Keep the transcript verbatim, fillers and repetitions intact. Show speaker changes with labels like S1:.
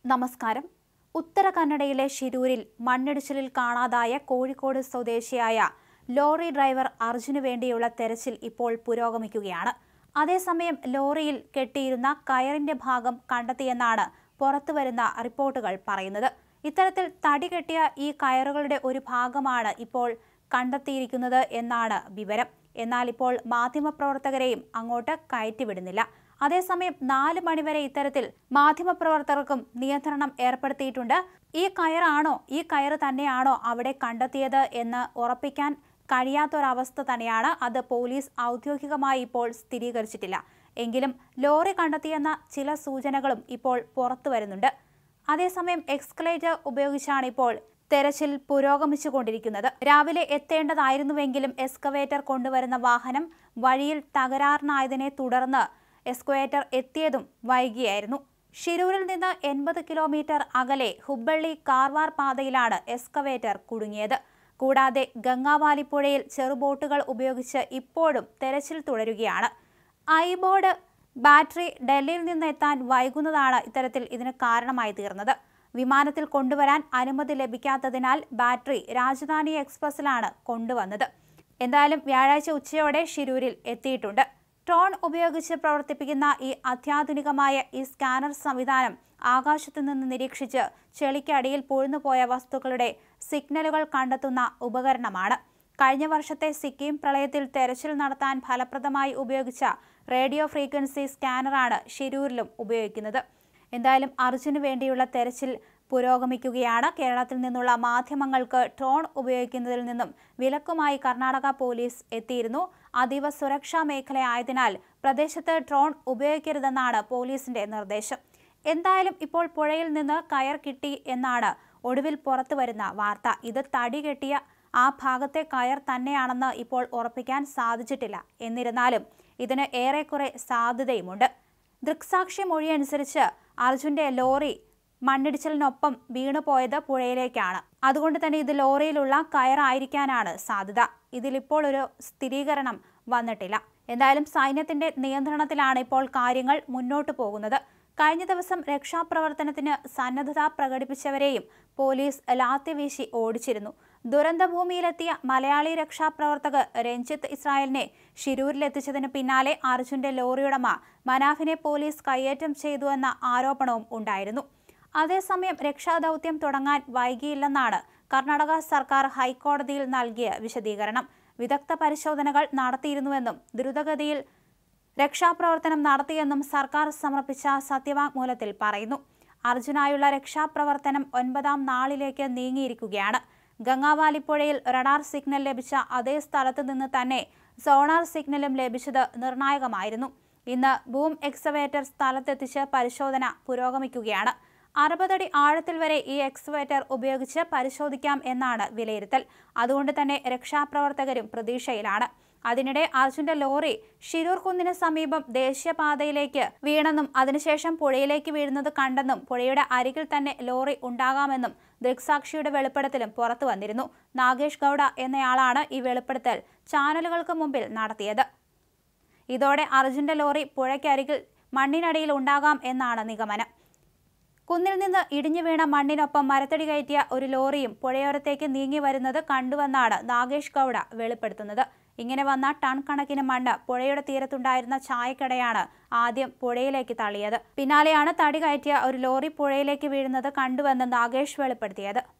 S1: നമസ്കാരം. ഉത്തര കന്നഡയിലെ ഷിരൂരിൽ മണ്ണിടിച്ചിലിൽ കാണാതായ കോഴിക്കോട് സ്വദേശിയായ ലോറി ഡ്രൈവർ അർജുനു വേണ്ടിയുള്ള തെരച്ചിൽ ഇപ്പോൾ പുരോഗമിക്കുകയാണ്. അതേസമയം ലോറിയിൽ കെട്ടിയിരുന്ന കയറിന്റെ ഭാഗം കണ്ടെത്തിയെന്നാണ് പുറത്തുവരുന്ന റിപ്പോർട്ടുകൾ പറയുന്നത്. ഇത്തരത്തിൽ തടി കെട്ടിയ ഈ കയറുകളുടെ ഒരു ഭാഗമാണ് ഇപ്പോൾ കണ്ടെത്തിയിരിക്കുന്നത് എന്നാണ് വിവരം. എന്നാൽ ഇപ്പോൾ മാധ്യമപ്രവർത്തകരെയും അങ്ങോട്ട് കയറ്റിവിടുന്നില്ല. അതേസമയം നാല് മണിവരെ ഇത്തരത്തിൽ മാധ്യമപ്രവർത്തകർക്കും നിയന്ത്രണം ഏർപ്പെടുത്തിയിട്ടുണ്ട്. ഈ കയറാണോ ഈ കയറ് തന്നെയാണോ അവിടെ കണ്ടെത്തിയത് എന്ന് ഉറപ്പിക്കാൻ കഴിയാത്തൊരവസ്ഥ തന്നെയാണ്. അത് പോലീസ് ഔദ്യോഗികമായി ഇപ്പോൾ സ്ഥിരീകരിച്ചിട്ടില്ല. എങ്കിലും ലോറി കണ്ടെത്തിയെന്ന ചില സൂചനകളും ഇപ്പോൾ പുറത്തു വരുന്നുണ്ട്. അതേസമയം എക്സ്കലേറ്റർ ഉപയോഗിച്ചാണ് ഇപ്പോൾ തെരച്ചിൽ പുരോഗമിച്ചുകൊണ്ടിരിക്കുന്നത്. രാവിലെ എത്തേണ്ടതായിരുന്നുവെങ്കിലും എക്സ്കവേറ്റർ കൊണ്ടുവരുന്ന വാഹനം വഴിയിൽ തകരാറിനായതിനെ തുടർന്ന് എക്സ്കവേറ്റർ എത്തിയതും വൈകിയായിരുന്നു. ഷിരൂരിൽ നിന്ന് എൺപത് കിലോമീറ്റർ അകലെ ഹുബ്ബള്ളി കാർവാർ പാതയിലാണ് എക്സ്കവേറ്റർ കുടുങ്ങിയത്. കൂടാതെ ഗംഗാവാലിപ്പുഴയിൽ ചെറുബോട്ടുകൾ ഉപയോഗിച്ച് ഇപ്പോഴും തെരച്ചിൽ തുടരുകയാണ്. ഐബോർഡ് ബാറ്ററി ഡൽഹിയിൽ നിന്ന് എത്താൻ വൈകുന്നതാണ് ഇത്തരത്തിൽ ഇതിന് കാരണമായി തീർന്നത്. വിമാനത്തിൽ കൊണ്ടുവരാൻ അനുമതി ലഭിക്കാത്തതിനാൽ ബാറ്ററി രാജധാനി എക്സ്പ്രസിലാണ് കൊണ്ടുവന്നത്. എന്തായാലും വ്യാഴാഴ്ച ഉച്ചയോടെ ഷിരൂരിൽ എത്തിയിട്ടുണ്ട്. ഡ്രോൺ ഉപയോഗിച്ച് പ്രവർത്തിപ്പിക്കുന്ന ഈ അത്യാധുനികമായ ഈ സ്കാനർ സംവിധാനം ആകാശത്തു നിന്ന് നിരീക്ഷിച്ച് ചെളിക്കടിയിൽ പൂഴ്ന്നുപോയ വസ്തുക്കളുടെ സിഗ്നലുകൾ കണ്ടെത്തുന്ന ഉപകരണമാണ്. കഴിഞ്ഞ വർഷത്തെ സിക്കിം പ്രളയത്തിൽ തെരച്ചിൽ നടത്താൻ ഫലപ്രദമായി ഉപയോഗിച്ച റേഡിയോ ഫ്രീക്വൻസി സ്കാനറാണ് ഷിരൂരിലും ഉപയോഗിക്കുന്നത്. എന്തായാലും അർജുനു വേണ്ടിയുള്ള തെരച്ചിൽ പുരോഗമിക്കുകയാണ്. കേരളത്തിൽ നിന്നുള്ള മാധ്യമങ്ങൾക്ക് ഡ്രോൺ ഉപയോഗിക്കുന്നതിൽ നിന്നും വിലക്കുമായി കർണാടക പോലീസ് എത്തിയിരുന്നു. അതീവ സുരക്ഷാ മേഖലയായതിനാൽ പ്രദേശത്ത് ഡ്രോൺ ഉപയോഗിക്കരുതെന്നാണ് പോലീസിന്റെ നിർദ്ദേശം. എന്തായാലും ഇപ്പോൾ പുഴയിൽ നിന്ന് കയർ കിട്ടി എന്നാണ് ഒടുവിൽ പുറത്തു വരുന്ന വാർത്ത. ഇത് തടി കെട്ടിയ ആ ഭാഗത്തെ കയർ തന്നെയാണെന്ന് ഇപ്പോൾ ഉറപ്പിക്കാൻ സാധിച്ചിട്ടില്ല. എന്നിരുന്നാലും ഇതിന് ഏറെക്കുറെ സാധ്യതയുമുണ്ട്. ദൃക്സാക്ഷി മൊഴിയനുസരിച്ച് അർജുന്റെ ലോറി മണ്ണിടിച്ചിലിനൊപ്പം വീണുപോയത് പുഴയിലേക്കാണ്. അതുകൊണ്ട് തന്നെ ഇത് ലോറിയിലുള്ള കയറായിരിക്കാനാണ് സാധ്യത. ഇതിലിപ്പോൾ ഒരു സ്ഥിരീകരണം വന്നിട്ടില്ല. എന്തായാലും സൈന്യത്തിന്റെ നിയന്ത്രണത്തിലാണ് ഇപ്പോൾ കാര്യങ്ങൾ മുന്നോട്ടു പോകുന്നത്. കഴിഞ്ഞ ദിവസം രക്ഷാപ്രവർത്തനത്തിന് സന്നദ്ധത പ്രകടിപ്പിച്ചവരെയും പോലീസ് ലാത്തിവീശി ഓടിച്ചിരുന്നു. ദുരന്തഭൂമിയിലെത്തിയ മലയാളി രക്ഷാപ്രവർത്തകർ രഞ്ജിത്ത് ഇസ്രായേലിനെ ഷിരൂരിലെത്തിച്ചതിന് പിന്നാലെ അർജുന്റെ ലോറിയുടമ മനാഫിനെ പോലീസ് കയ്യേറ്റം ചെയ്തുവെന്ന ആരോപണവും ഉണ്ടായിരുന്നു. അതേസമയം രക്ഷാദൗത്യം തുടങ്ങാൻ വൈകിയില്ലെന്നാണ് കർണാടക സർക്കാർ ഹൈക്കോടതിയിൽ നൽകിയ വിശദീകരണം. വിദഗ്ധ പരിശോധനകൾ നടത്തിയിരുന്നുവെന്നും ദ്രുതഗതിയിൽ രക്ഷാപ്രവർത്തനം നടത്തിയെന്നും സർക്കാർ സമർപ്പിച്ച സത്യവാങ്മൂലത്തിൽ പറയുന്നു. അർജുനായുള്ള രക്ഷാപ്രവർത്തനം ഒൻപതാം നാളിലേക്ക് നീങ്ങിയിരിക്കുകയാണ്. ഗംഗാവാലിപ്പുഴയിൽ റഡാർ സിഗ്നൽ ലഭിച്ച അതേ സ്ഥലത്ത് നിന്ന് തന്നെ സോണാർ സിഗ്നലും ലഭിച്ചത് നിർണായകമായിരുന്നു. ഇന്ന് ബൂം എക്സ്കവേറ്റർ സ്ഥലത്തെത്തിച്ച് പരിശോധന പുരോഗമിക്കുകയാണ്. അറുപതടി ആഴത്തിൽ വരെ ഈ എക്സ്കവേറ്റർ ഉപയോഗിച്ച് പരിശോധിക്കാം എന്നാണ് വിലയിരുത്തൽ. അതുകൊണ്ട് തന്നെ രക്ഷാപ്രവർത്തകരും പ്രതീക്ഷയിലാണ്. അതിനിടെ അർജുന്റെ ലോറി ഷിരൂർ കുന്നിന് സമീപം ദേശീയപാതയിലേക്ക് വീണെന്നും അതിനുശേഷം പുഴയിലേക്ക് വീഴുന്നത് കണ്ടെന്നും പുഴയുടെ അരികിൽ തന്നെ ലോറി ഉണ്ടാകാമെന്നും ദൃക്സാക്ഷിയുടെ വെളിപ്പെടുത്തലും പുറത്തു വന്നിരുന്നു. നാഗേഷ് ഗൌഡ എന്നയാളാണ് ഈ വെളിപ്പെടുത്തൽ ചാനലുകൾക്ക് മുമ്പിൽ നടത്തിയത്. ഇതോടെ അർജുന്റെ ലോറി പുഴയ്ക്കരികിൽ മണ്ണിനടിയിൽ ഉണ്ടാകാം എന്നാണ് നിഗമനം. കുന്നിൽ നിന്ന് ഇടിഞ്ഞു വീണ മണ്ണിനൊപ്പം മരത്തടി കയറ്റിയ ഒരു ലോറിയും പുഴയോരത്തേക്ക് നീങ്ങി വരുന്നത് കണ്ടുവെന്നാണ് നാഗേഷ് ഗൌഡ വെളിപ്പെടുത്തുന്നത്. ഇങ്ങനെ വന്ന ടൺ കണക്കിന് മണ്ണ് പുഴയുടെ തീരത്തുണ്ടായിരുന്ന ചായക്കടയാണ് ആദ്യം പുഴയിലേക്ക് തള്ളിയത്. പിന്നാലെയാണ് തടി കയറ്റിയ ഒരു ലോറി പുഴയിലേക്ക് വീഴുന്നത് കണ്ടുവെന്ന് നാഗേഷ് വെളിപ്പെടുത്തിയത്.